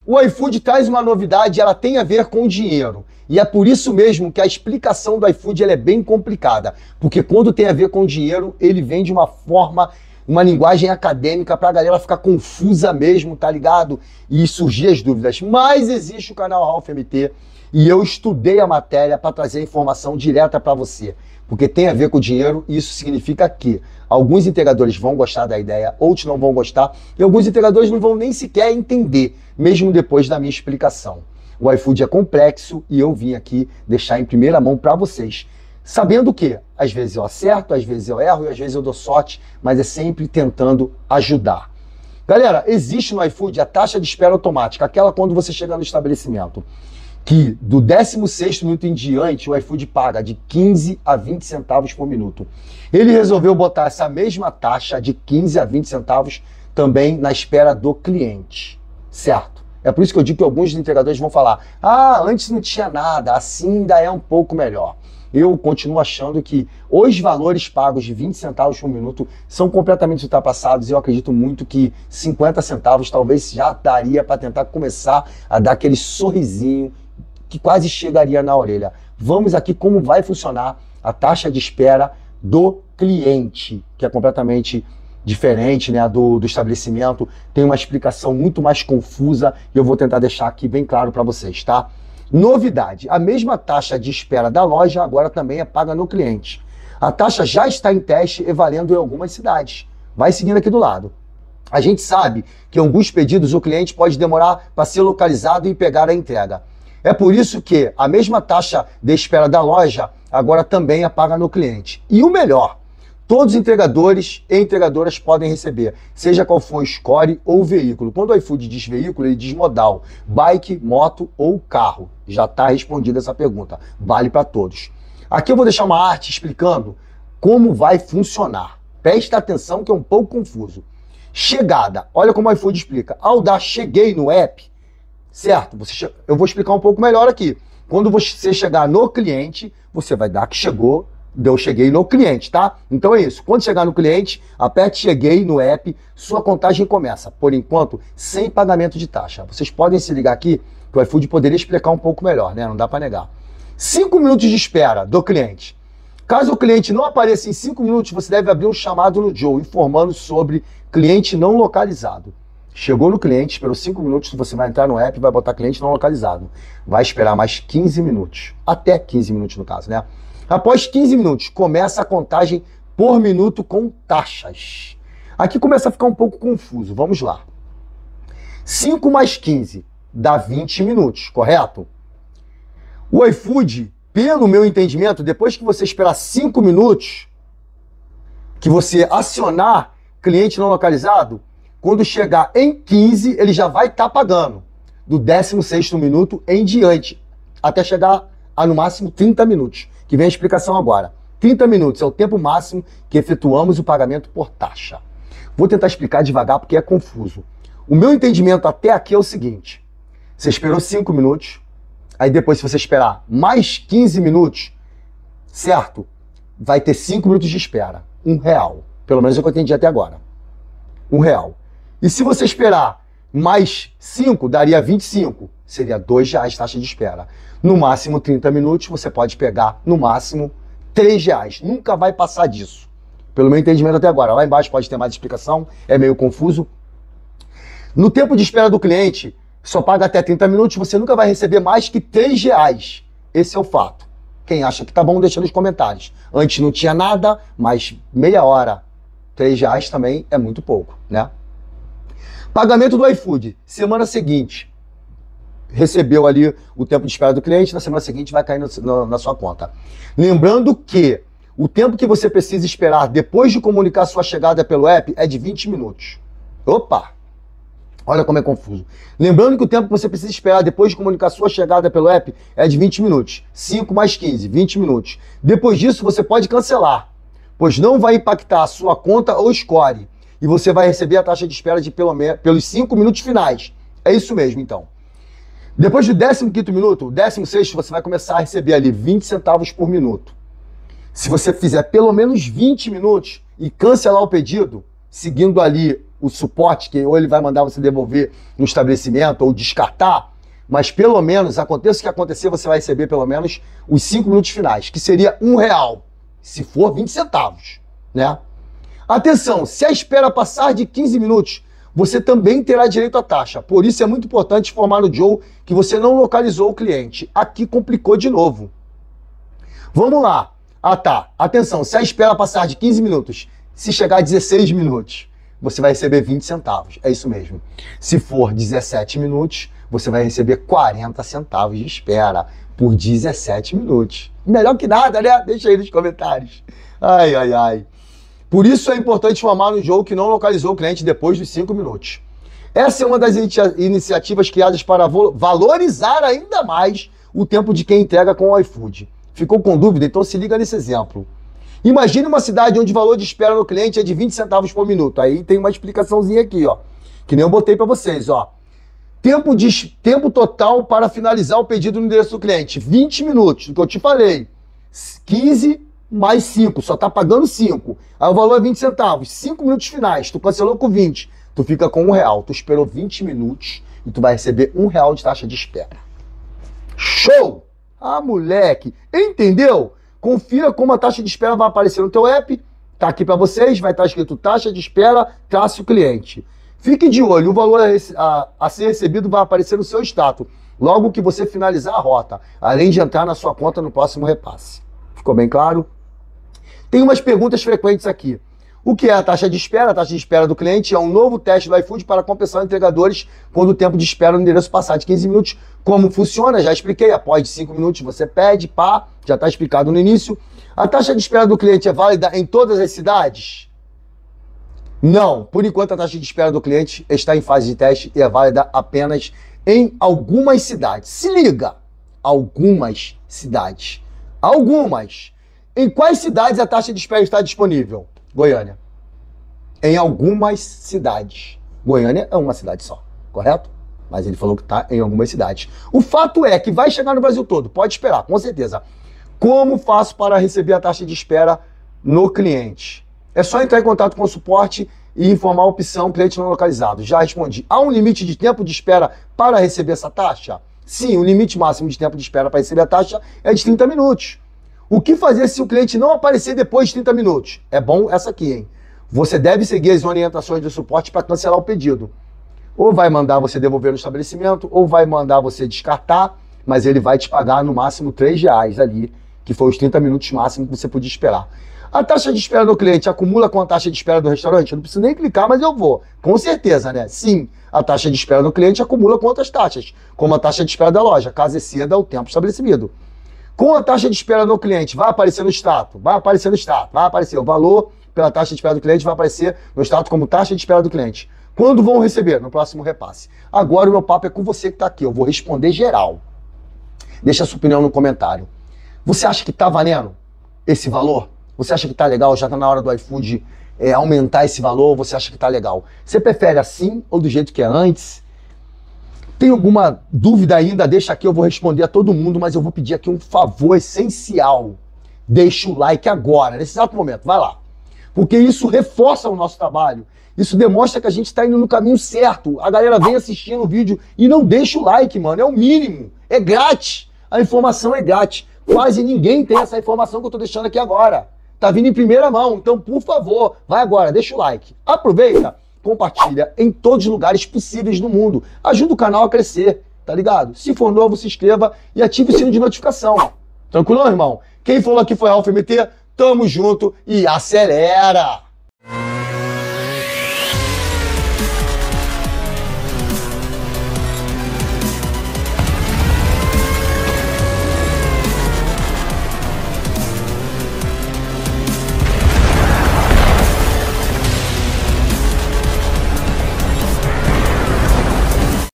O iFood traz uma novidade, ela tem a ver com dinheiro. E é por isso mesmo que a explicação do iFood ela é bem complicada. Porque quando tem a ver com dinheiro, ele vem de uma forma, uma linguagem acadêmica para a galera ficar confusa mesmo, tá ligado? E surgir as dúvidas. Mas existe o canal Ralph MT e eu estudei a matéria para trazer a informação direta para você. Porque tem a ver com dinheiro e isso significa que alguns integradores vão gostar da ideia, outros não vão gostar e alguns integradores não vão nem sequer entender, mesmo depois da minha explicação. O iFood é complexo e eu vim aqui deixar em primeira mão para vocês. Sabendo que às vezes eu acerto, às vezes eu erro e às vezes eu dou sorte, mas é sempre tentando ajudar. Galera, existe no iFood a taxa de espera automática, aquela quando você chega no estabelecimento, que do 16º minuto em diante o iFood paga de 15 a 20 centavos por minuto. Ele resolveu botar essa mesma taxa de 15 a 20 centavos também na espera do cliente, certo? É por isso que eu digo que alguns integradores vão falar, antes não tinha nada, assim ainda é um pouco melhor. Eu continuo achando que os valores pagos de 20 centavos por minuto são completamente ultrapassados e eu acredito muito que 50 centavos talvez já daria para tentar começar a dar aquele sorrisinho que quase chegaria na orelha. Vamos aqui como vai funcionar a taxa de espera do cliente, que é completamente diferente, né, do estabelecimento. Tem uma explicação muito mais confusa e eu vou tentar deixar aqui bem claro para vocês, tá? Novidade, a mesma taxa de espera da loja agora também é paga no cliente. A taxa já está em teste e valendo em algumas cidades. Vai seguindo aqui do lado. A gente sabe que em alguns pedidos o cliente pode demorar para ser localizado e pegar a entrega. É por isso que a mesma taxa de espera da loja agora também é paga no cliente. E o melhor, todos os entregadores e entregadoras podem receber, seja qual for o score ou o veículo. Quando o iFood diz veículo, ele diz modal, bike, moto ou carro. Já está respondida essa pergunta, vale para todos. Aqui eu vou deixar uma arte explicando como vai funcionar. Presta atenção que é um pouco confuso. Chegada, olha como o iFood explica. Ao dar cheguei no app, certo? Eu vou explicar um pouco melhor aqui. Quando você chegar no cliente, você vai dar que chegou, eu cheguei no cliente, tá? Então é isso. Quando chegar no cliente, aperte cheguei no app, sua contagem começa. Por enquanto, sem pagamento de taxa. Vocês podem se ligar aqui, que o iFood poderia explicar um pouco melhor, né? Não dá para negar. 5 minutos de espera do cliente. Caso o cliente não apareça em 5 minutos, você deve abrir um chamado no Joe, informando sobre cliente não localizado. Chegou no cliente, esperou 5 minutos, você vai entrar no app e vai botar cliente não localizado. Vai esperar mais 15 minutos. Até 15 minutos no caso, né? Após 15 minutos, começa a contagem por minuto com taxas. Aqui começa a ficar um pouco confuso. Vamos lá. 5 mais 15 dá 20 minutos, correto? O iFood, pelo meu entendimento, depois que você esperar 5 minutos, que você acionar cliente não localizado, quando chegar em 15, ele já vai estar pagando. Do 16º minuto em diante, até chegar a no máximo 30 minutos. Que vem a explicação agora. 30 minutos é o tempo máximo que efetuamos o pagamento por taxa. Vou tentar explicar devagar porque é confuso. O meu entendimento até aqui é o seguinte. Você esperou 5 minutos, aí depois se você esperar mais 15 minutos, certo? Vai ter 5 minutos de espera. R$1. Pelo menos é o que eu entendi até agora. R$1. E se você esperar mais 5, daria 25. Seria R$2 taxa de espera. No máximo 30 minutos, você pode pegar, no máximo, R$3. Nunca vai passar disso. Pelo meu entendimento até agora. Lá embaixo pode ter mais explicação, é meio confuso. No tempo de espera do cliente, só paga até 30 minutos, você nunca vai receber mais que R$3. Esse é o fato. Quem acha que tá bom, deixa nos comentários. Antes não tinha nada, mas meia hora, R$3 também é muito pouco, né? Pagamento do iFood, semana seguinte. Recebeu ali o tempo de espera do cliente, na semana seguinte vai cair na sua conta. Lembrando que o tempo que você precisa esperar depois de comunicar sua chegada pelo app é de 20 minutos. Opa! Olha como é confuso. Lembrando que o tempo que você precisa esperar depois de comunicar sua chegada pelo app é de 20 minutos. 5 mais 15, 20 minutos. Depois disso, você pode cancelar, pois não vai impactar a sua conta ou score. E você vai receber a taxa de espera de pelos 5 minutos finais. É isso mesmo, então. Depois do 15º minuto, o 16º, você vai começar a receber ali 20 centavos por minuto. Se você fizer pelo menos 20 minutos e cancelar o pedido, seguindo ali o suporte, que ou ele vai mandar você devolver no estabelecimento ou descartar, mas pelo menos, aconteça o que acontecer, você vai receber pelo menos os 5 minutos finais, que seria R$1, se for 20 centavos, né? Atenção, se a espera passar de 15 minutos, você também terá direito à taxa. Por isso é muito importante informar no Joe que você não localizou o cliente. Aqui complicou de novo. Vamos lá. Ah, tá. Atenção, se a espera passar de 15 minutos, se chegar a 16 minutos, você vai receber 20 centavos. É isso mesmo. Se for 17 minutos, você vai receber 40 centavos de espera por 17 minutos. Melhor que nada, né? Deixa aí nos comentários. Ai, ai, ai. Por isso é importante informar no Joe que não localizou o cliente depois dos 5 minutos. Essa é uma das iniciativas criadas para valorizar ainda mais o tempo de quem entrega com o iFood. Ficou com dúvida? Então se liga nesse exemplo. Imagine uma cidade onde o valor de espera no cliente é de 20 centavos por minuto. Aí tem uma explicaçãozinha aqui, ó, que nem eu botei para vocês, ó. Tempo total para finalizar o pedido no endereço do cliente, 20 minutos, do que eu te falei. 15 mais 5, só tá pagando 5. Aí o valor é 20 centavos. 5 minutos finais, tu cancelou com 20. Tu fica com R$1. Tu esperou 20 minutos e tu vai receber R$1 de taxa de espera. Show! Ah, moleque! Entendeu? Confira como a taxa de espera vai aparecer no teu app. Tá aqui para vocês, vai estar escrito taxa de espera, traço cliente. Fique de olho, o valor a ser recebido vai aparecer no seu status, logo que você finalizar a rota, além de entrar na sua conta no próximo repasse. Ficou bem claro? Tem umas perguntas frequentes aqui. O que é a taxa de espera? A taxa de espera do cliente é um novo teste do iFood para compensar entregadores quando o tempo de espera no endereço passar de 15 minutos. Como funciona? Já expliquei. Após 5 minutos você pede, pá, já está explicado no início. A taxa de espera do cliente é válida em todas as cidades? Não. Por enquanto a taxa de espera do cliente está em fase de teste e é válida apenas em algumas cidades. Se liga! Algumas cidades. Algumas. Em quais cidades a taxa de espera está disponível? Goiânia. Em algumas cidades. Goiânia é uma cidade só, correto? Mas ele falou que está em algumas cidades. O fato é que vai chegar no Brasil todo, pode esperar, com certeza. Como faço para receber a taxa de espera no cliente? É só entrar em contato com o suporte e informar a opção cliente não localizado. Já respondi. Há um limite de tempo de espera para receber essa taxa? Sim, o limite máximo de tempo de espera para receber a taxa é de 30 minutos. O que fazer se o cliente não aparecer depois de 30 minutos? É bom essa aqui, hein? Você deve seguir as orientações do suporte para cancelar o pedido. Ou vai mandar você devolver no estabelecimento, ou vai mandar você descartar, mas ele vai te pagar no máximo R$3 ali, que foi os 30 minutos máximo que você podia esperar. A taxa de espera do cliente acumula com a taxa de espera do restaurante? Eu não preciso nem clicar, mas eu vou. Com certeza, né? Sim, a taxa de espera do cliente acumula com outras taxas, como a taxa de espera da loja, caso exceda o tempo estabelecido. Com a taxa de espera do cliente, vai aparecer no status, vai aparecer o valor pela taxa de espera do cliente, vai aparecer no status como taxa de espera do cliente. Quando vão receber? No próximo repasse. Agora o meu papo é com você que está aqui, eu vou responder geral. Deixa a sua opinião no comentário. Você acha que está valendo esse valor? Você acha que está legal? Já está na hora do iFood aumentar esse valor? Você acha que está legal? Você prefere assim ou do jeito que é antes? Tem alguma dúvida ainda? Deixa aqui, eu vou responder a todo mundo, mas eu vou pedir aqui um favor essencial. Deixa o like agora, nesse exato momento, vai lá. Porque isso reforça o nosso trabalho. Isso demonstra que a gente está indo no caminho certo. A galera vem assistindo o vídeo e não deixa o like, mano. É o mínimo. É grátis. A informação é grátis. Quase ninguém tem essa informação que eu estou deixando aqui agora. Tá vindo em primeira mão. Então, por favor, vai agora, deixa o like. Aproveita. Compartilha em todos os lugares possíveis do mundo. Ajuda o canal a crescer, tá ligado? Se for novo, se inscreva e ative o sino de notificação. Tranquilo, irmão? Quem falou aqui foi Ralph MT. Tamo junto e acelera!